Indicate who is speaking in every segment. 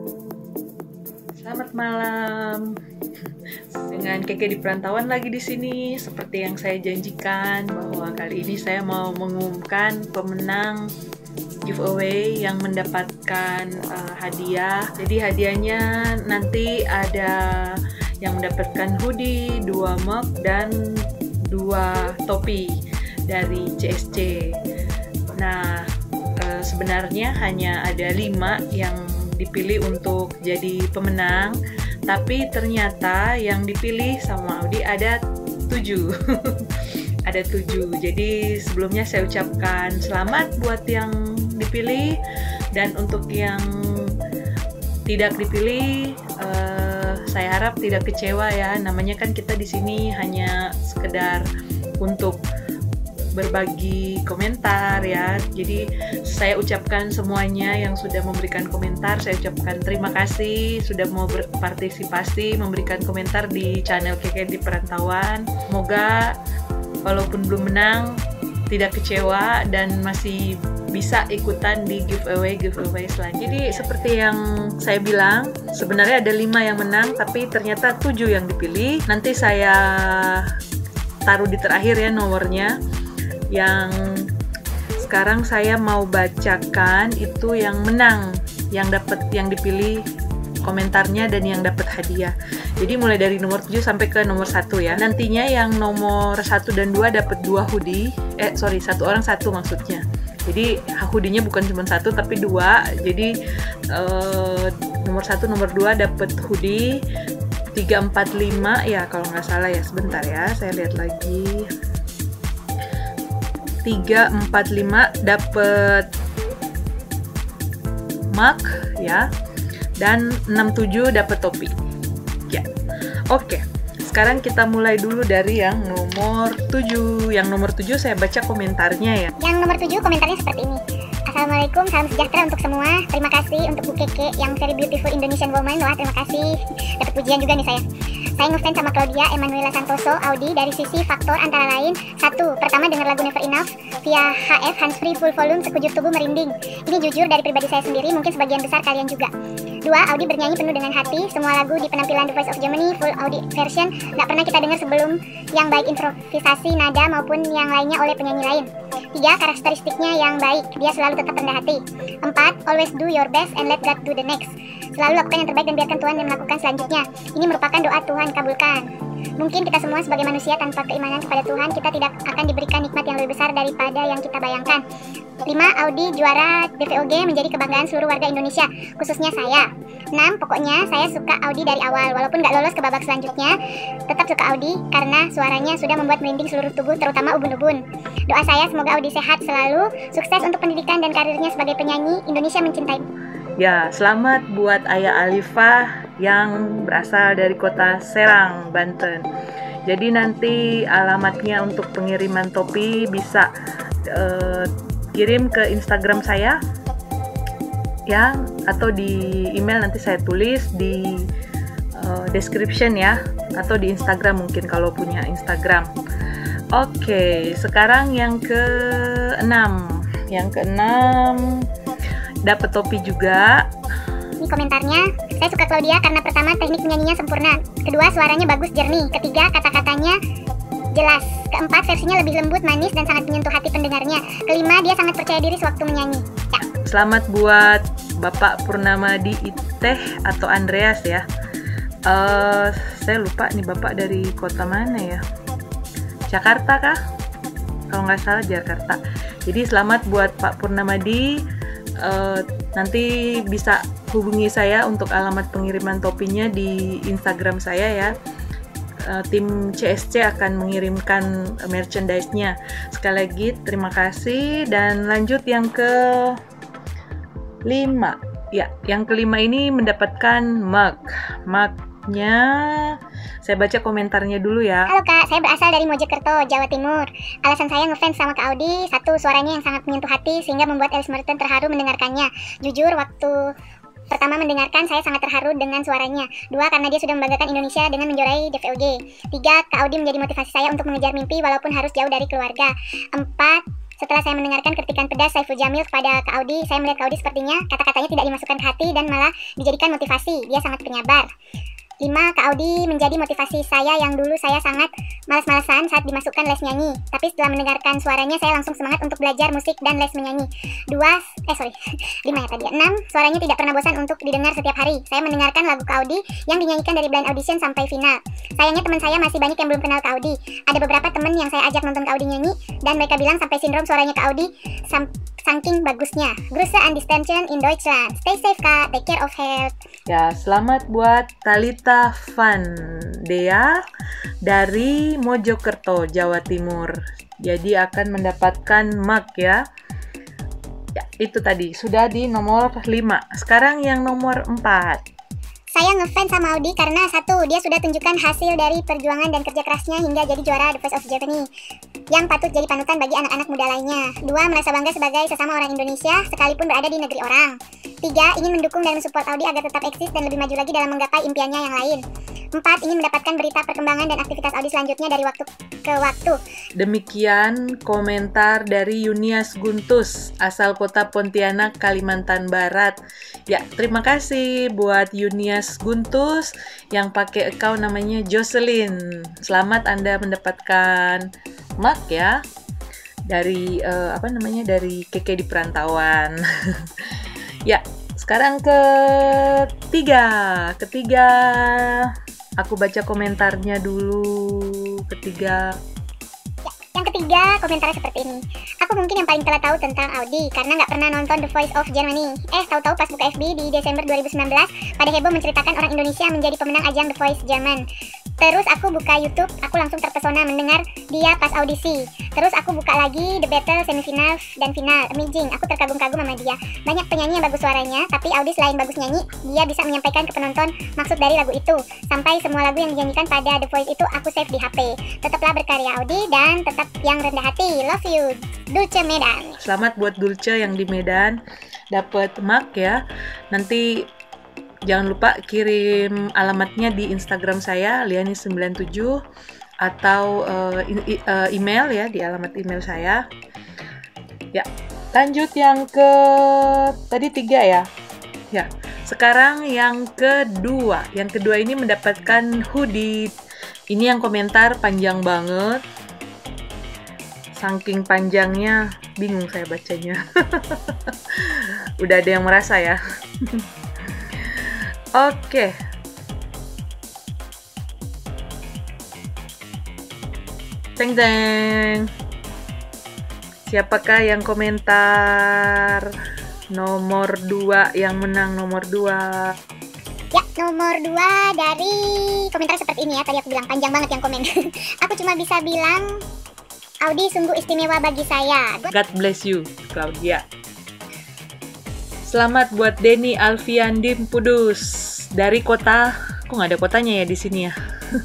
Speaker 1: Selamat malam. Dengan Keke di perantauan lagi di sini. Seperti yang saya janjikan bahwa kali ini saya mau mengumumkan pemenang giveaway yang mendapatkan hadiah. Jadi hadiahnya nanti ada yang mendapatkan hoodie, 2 mug dan 2 topi dari CSC. Nah, sebenarnya hanya ada 5 yang dipilih untuk jadi pemenang, tapi ternyata yang dipilih sama Audi ada 7. Ada 7. Jadi sebelumnya saya ucapkan selamat buat yang dipilih, dan untuk yang tidak dipilih saya harap tidak kecewa ya. Namanya kan kita di sini hanya sekedar untuk berbagi komentar ya. Jadi saya ucapkan semuanya yang sudah memberikan komentar, saya ucapkan terima kasih sudah mau berpartisipasi memberikan komentar di channel Keke di Perantauan. Semoga walaupun belum menang tidak kecewa dan masih bisa ikutan di giveaway selanjutnya. Jadi seperti yang saya bilang, sebenarnya ada 5 yang menang tapi ternyata 7 yang dipilih. Nanti saya taruh di terakhir ya nomornya. Yang sekarang saya mau bacakan itu yang menang, yang dipilih komentarnya dan yang dapat hadiah. Jadi mulai dari nomor 7 sampai ke nomor 1 ya. Nantinya yang nomor 1 dan 2 dapat 2 hoodie. Satu orang 1 maksudnya. Jadi hoodie-nya bukan cuma 1 tapi 2. Jadi nomor 1, nomor 2 dapat hoodie. 3, 4, 5 ya kalau nggak salah ya. Sebentar ya, saya lihat lagi. 3, 4, 5 dapat mug ya, dan 6, 7 dapat topi ya. Oke, sekarang kita mulai dulu dari yang nomor 7. Yang nomor 7 saya baca komentarnya ya.
Speaker 2: Yang nomor 7 komentarnya seperti ini. Assalamualaikum, salam sejahtera untuk semua. Terima kasih untuk Bu Keke yang very beautiful Indonesian woman. Wah, terima kasih. Dapat pujian juga nih saya. Saya ngefans sama Claudia Emanuela Santoso Audi dari sisi faktor antara lain. 1. Pertama, dengar lagu Never Enough via HF handsfree full volume, sekujur tubuh merinding. Ini jujur dari pribadi saya sendiri, mungkin sebagian besar kalian juga. 2. Audi bernyanyi penuh dengan hati. Semua lagu di penampilan The Voice of Germany full Audi version nggak pernah kita dengar sebelum, yang baik improvisasi nada maupun yang lainnya oleh penyanyi lain. 3. Karakteristiknya yang baik, dia selalu tetap rendah hati. 4. Always do your best and let God do the next. Selalu lakukan yang terbaik dan biarkan Tuhan yang melakukan selanjutnya. Ini merupakan doa Tuhan kabulkan. Mungkin kita semua sebagai manusia tanpa keimanan kepada Tuhan, kita tidak akan diberikan nikmat yang lebih besar daripada yang kita bayangkan. 5. Audi juara DVOG menjadi kebanggaan seluruh warga Indonesia, khususnya saya. 6. Pokoknya saya suka Audi dari awal, walaupun gak lolos ke babak selanjutnya, tetap suka Audi karena suaranya sudah membuat merinding seluruh tubuh, terutama ubun-ubun. Doa saya semoga Audi sehat selalu, sukses untuk pendidikan dan karirnya sebagai penyanyi. Indonesia mencintai.
Speaker 1: Ya, selamat buat Ayah Alifah yang berasal dari kota Serang, Banten. Jadi nanti alamatnya untuk pengiriman topi bisa kirim ke Instagram saya ya, atau di email nanti saya tulis di description ya, atau di Instagram mungkin kalau punya Instagram. Oke, sekarang yang ke-6. Yang ke-6 dapat topi juga.
Speaker 2: Ini komentarnya, saya suka Claudia karena pertama teknik menyanyinya sempurna, kedua suaranya bagus jernih, ketiga kata-katanya jelas, keempat versinya lebih lembut, manis dan sangat menyentuh hati pendengarnya, kelima dia sangat percaya diri sewaktu menyanyi. Ya.
Speaker 1: Selamat buat Bapak Purnamadi Iteh atau Andreas ya. Saya lupa nih Bapak dari kota mana ya? Jakarta kah? Kalau nggak salah Jakarta. Jadi selamat buat Pak Purnamadi. Nanti bisa hubungi saya untuk alamat pengiriman topinya di Instagram saya ya. Tim CSC akan mengirimkan merchandise-nya. Sekali lagi terima kasih, dan lanjut yang ke-5. Ya, yang ke-5 ini mendapatkan mugnya. Saya baca komentarnya dulu ya.
Speaker 2: Halo Kak, saya berasal dari Mojokerto, Jawa Timur. Alasan saya ngefans sama Kak Audi, 1. Suaranya yang sangat menyentuh hati sehingga membuat Alice Merton terharu mendengarkannya. Jujur, waktu pertama mendengarkan saya sangat terharu dengan suaranya. 2. Karena dia sudah membanggakan Indonesia dengan menjuarai DVOG. 3. Kak Audi menjadi motivasi saya untuk mengejar mimpi walaupun harus jauh dari keluarga. 4. Setelah saya mendengarkan kritikan pedas Saiful Jamil kepada Kak Audi, saya melihat Kak Audi sepertinya kata-katanya tidak dimasukkan ke hati dan malah dijadikan motivasi. Dia sangat penyabar. 5. Kak Audi menjadi motivasi saya yang dulu saya sangat malas-malasan saat dimasukkan les nyanyi. Tapi setelah mendengarkan suaranya, saya langsung semangat untuk belajar musik dan les menyanyi. 5 ya tadi. 6. Suaranya tidak pernah bosan untuk didengar setiap hari. Saya mendengarkan lagu Kak Audi yang dinyanyikan dari blind audition sampai final. Sayangnya teman saya masih banyak yang belum kenal Kak Audi. Ada beberapa teman yang saya ajak nonton Kak Audi nyanyi, dan mereka bilang sampai sindrom suaranya Kak Audi saking bagusnya. Grüße an die Ständchen in Deutschland. Stay safe Kak, take care of health.
Speaker 1: Ya, selamat buat Talita Vandea dari Mojokerto, Jawa Timur. Jadi akan mendapatkan mark ya. Ya, itu tadi sudah di nomor 5. Sekarang yang nomor 4.
Speaker 2: Saya ngefans sama Audi karena 1. Dia sudah tunjukkan hasil dari perjuangan dan kerja kerasnya hingga jadi juara The Voice of Germany yang patut jadi panutan bagi anak-anak muda lainnya. 2. Merasa bangga sebagai sesama orang Indonesia sekalipun berada di negeri orang. 3. Ingin mendukung dan mensupport Audi agar tetap eksis dan lebih maju lagi dalam menggapai impiannya yang lain. 4. Ingin mendapatkan berita perkembangan dan aktivitas Audi selanjutnya dari waktu ke waktu.
Speaker 1: Demikian komentar dari Yunias Guntus, asal kota Pontianak, Kalimantan Barat. Ya, terima kasih buat Yunias Guntus yang pakai account namanya Jocelyn. Selamat Anda mendapatkan mark ya dari dari Keke di Perantauan. Ya, sekarang ketiga aku baca komentarnya dulu.
Speaker 2: Yang ketiga, komentarnya seperti ini. Aku mungkin yang paling telah tahu tentang Audi karena nggak pernah nonton The Voice of Germany. Tahu-tahu pas buka FB di Desember 2019, pada heboh menceritakan orang Indonesia menjadi pemenang ajang The Voice German. Terus aku buka YouTube, aku langsung terpesona mendengar dia pas audisi. Terus aku buka lagi The Battle, semifinal dan final. Amazing, aku terkagum-kagum sama dia. Banyak penyanyi yang bagus suaranya, tapi Audi selain bagus nyanyi, dia bisa menyampaikan ke penonton maksud dari lagu itu. Sampai semua lagu yang dinyanyikan pada The Voice itu aku save di HP. Tetaplah berkarya Audi dan tetap yang rendah hati. Love you, Dulce Medan.
Speaker 1: Selamat buat Dulce yang di Medan dapat mark ya. Nanti jangan lupa kirim alamatnya di Instagram saya Liani97 atau email ya, di alamat email saya. Ya, lanjut yang tadi 3 ya. Ya, sekarang yang kedua. Yang kedua ini mendapatkan hoodie. Ini yang komentar panjang banget. Saking panjangnya bingung saya bacanya. Udah ada yang merasa ya. Oke. Teng teng. Siapakah yang komentar nomor 2 yang menang nomor 2?
Speaker 2: Ya, nomor 2 dari komentar seperti ini ya. Tadi aku bilang panjang banget yang komen. Aku cuma bisa bilang Audi sungguh istimewa bagi saya.
Speaker 1: God bless you, Claudia. Selamat buat Denny Alfiandim Pudus dari kota, kok nggak ada kotanya ya di sini ya?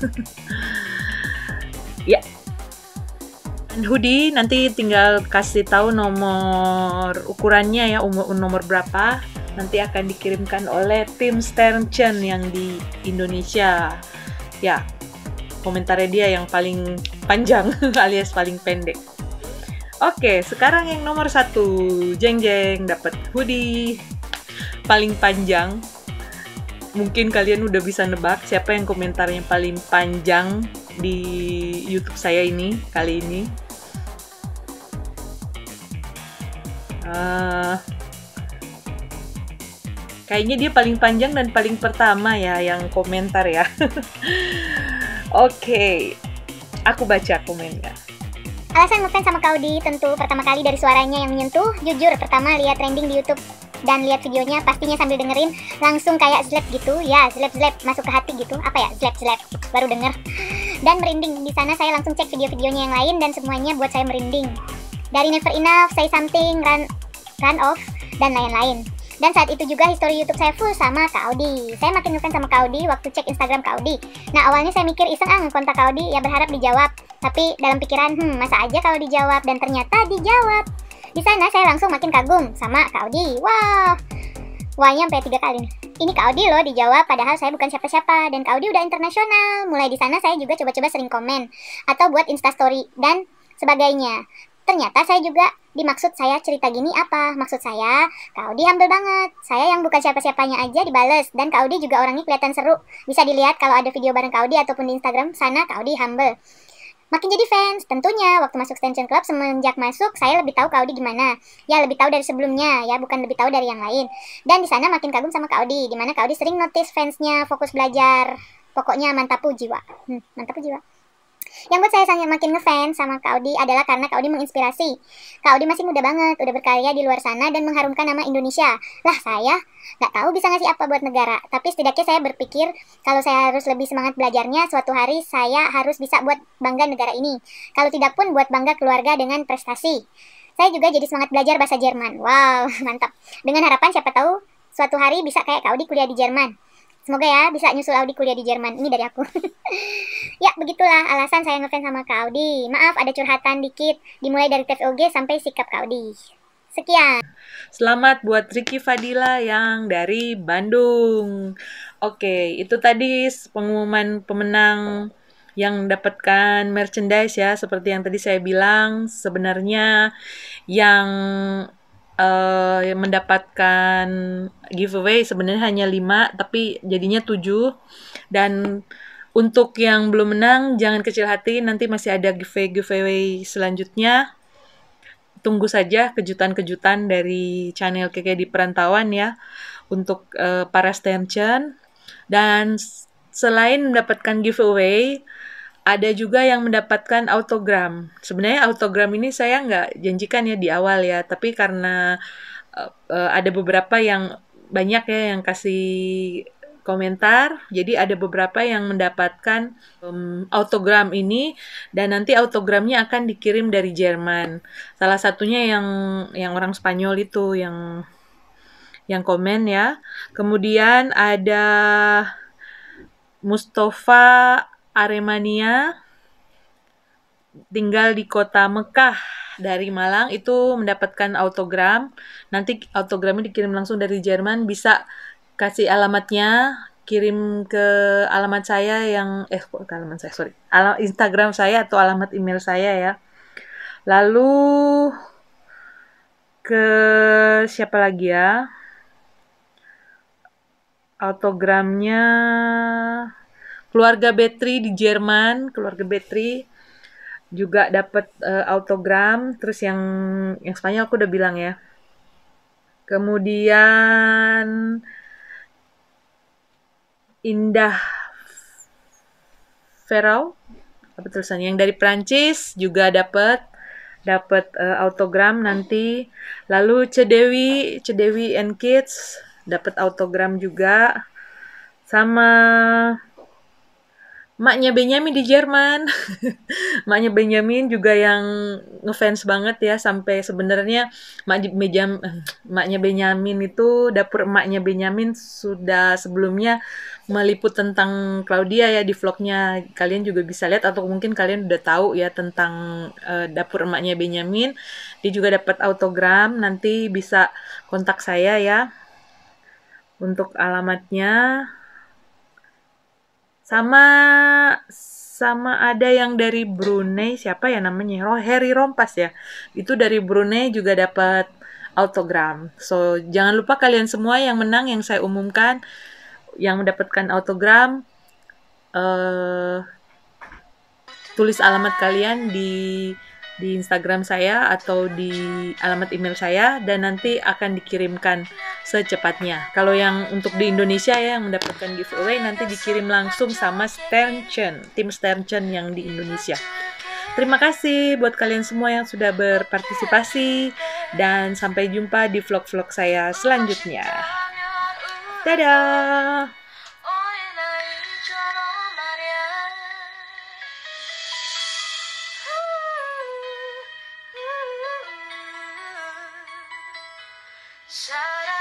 Speaker 1: Ya, hoodie nanti tinggal kasih tahu nomor ukurannya ya, nomor berapa. Nanti akan dikirimkan oleh tim Sterncen yang di Indonesia. Ya, komentarnya dia yang paling panjang alias paling pendek. Oke, sekarang yang nomor 1, jeng jeng, dapat hoodie paling panjang. Mungkin kalian udah bisa nebak siapa yang komentarnya paling panjang di YouTube saya ini kali ini. Kayaknya dia paling panjang dan paling pertama ya yang komentar ya. Oke, aku baca komennya.
Speaker 2: Alasan ngefans sama Kak Audi tentu pertama kali dari suaranya yang menyentuh. Jujur, pertama lihat trending di YouTube dan lihat videonya pastinya sambil dengerin langsung kayak zlep gitu. Ya, zlep masuk ke hati gitu. Apa ya? Zlep baru denger. Dan merinding. Di sana saya langsung cek video-videonya yang lain dan semuanya buat saya merinding. Dari Never Enough, Say Something, Run Off, dan lain-lain. Dan saat itu juga history YouTube saya full sama Kak Audi. Saya makin ngefans sama Kak Audi waktu cek Instagram Kak Audi. Nah, awalnya saya mikir iseng ngekontak Kak Audi ya berharap dijawab. Tapi dalam pikiran, masa aja kalau dijawab, dan ternyata dijawab. Di sana saya langsung makin kagum sama Kak Audi. Wahnya sampai 3 kali nih. Ini Kak Audi loh dijawab, padahal saya bukan siapa-siapa dan Kak Audi udah internasional. Mulai di sana saya juga coba-coba sering komen atau buat instastory dan sebagainya. Ternyata saya juga dimaksud saya cerita gini apa? Maksud saya, Kak Audi humble banget. Saya yang bukan siapa-siapanya aja dibales. Dan Kak Audi juga orangnya kelihatan seru. Bisa dilihat kalau ada video bareng Kak Audi ataupun di Instagram sana Kak Audi humble. Makin jadi fans, tentunya waktu masuk Stanchion Club semenjak masuk saya lebih tahu Kak Audi gimana. Ya lebih tahu dari sebelumnya ya, bukan lebih tahu dari yang lain. Dan di sana makin kagum sama Kak Audi, di mana Kak Audi sering notice fansnya fokus belajar. Pokoknya mantapu jiwa. Mantapu jiwa. Yang buat saya sangat makin ngefans sama Kak Audi adalah karena Kak Audi menginspirasi. Kak Audi masih muda banget, udah berkarya di luar sana dan mengharumkan nama Indonesia. Lah saya nggak tahu bisa ngasih apa buat negara, tapi setidaknya saya berpikir kalau saya harus lebih semangat belajarnya, suatu hari saya harus bisa buat bangga negara ini. Kalau tidak pun buat bangga keluarga dengan prestasi. Saya juga jadi semangat belajar bahasa Jerman. Wow, mantap. Dengan harapan siapa tahu suatu hari bisa kayak Kak Audi kuliah di Jerman. Semoga ya bisa nyusul Audi kuliah di Jerman. Ini dari aku. Ya, begitulah alasan saya ngefans sama Kak Audi. Maaf ada curhatan dikit, dimulai dari TVOG sampai sikap Kak Audi. Sekian.
Speaker 1: Selamat buat Ricky Fadila yang dari Bandung. Oke, itu tadi pengumuman pemenang yang mendapatkan merchandise ya. Seperti yang tadi saya bilang, sebenarnya yang mendapatkan giveaway sebenarnya hanya 5, tapi jadinya 7. Dan untuk yang belum menang, jangan kecil hati, nanti masih ada giveaway selanjutnya. Tunggu saja kejutan-kejutan dari channel Keke di Perantauan ya, untuk para Stanchion. Dan selain mendapatkan giveaway, ada juga yang mendapatkan autogram. Sebenarnya autogram ini saya nggak janjikan ya di awal ya, tapi karena ada beberapa yang banyak ya yang kasih komentar, jadi ada beberapa yang mendapatkan autogram ini, dan nanti autogramnya akan dikirim dari Jerman. Salah satunya yang orang Spanyol itu yang komen ya. Kemudian ada Mustafa Aremania, tinggal di kota Mekah dari Malang, itu mendapatkan autogram. Nanti autogramnya dikirim langsung dari Jerman, bisa kasih alamatnya, kirim ke alamat saya Instagram saya atau alamat email saya ya. Lalu ke siapa lagi ya? Autogramnya keluarga Betri di Jerman, keluarga Betri juga dapat autogram. Terus yang Spanyol aku udah bilang ya. Kemudian Indah Ferrau, apa tulisannya, yang dari Prancis juga dapat autogram nanti. Lalu Cedewi and Kids dapat autogram juga, sama maknya Benyamin di Jerman. Maknya Benyamin juga yang ngefans banget ya, sampai sebenarnya maknya Benyamin itu, dapur emaknya Benyamin sudah sebelumnya meliput tentang Claudia ya di vlognya. Kalian juga bisa lihat, atau mungkin kalian udah tahu ya tentang dapur emaknya Benyamin. Dia juga dapat autogram, nanti bisa kontak saya ya untuk alamatnya. Sama ada yang dari Brunei, siapa ya namanya? Harry Rompas ya. Itu dari Brunei juga dapat autogram. So, jangan lupa kalian semua yang menang, yang saya umumkan, yang mendapatkan autogram, tulis alamat kalian di Instagram saya atau di alamat email saya, dan nanti akan dikirimkan secepatnya. Kalau yang untuk di Indonesia ya, yang mendapatkan giveaway nanti dikirim langsung sama Stanchion, tim Stanchion yang di Indonesia. Terima kasih buat kalian semua yang sudah berpartisipasi, dan sampai jumpa di vlog-vlog saya selanjutnya. Dadah! Shout out.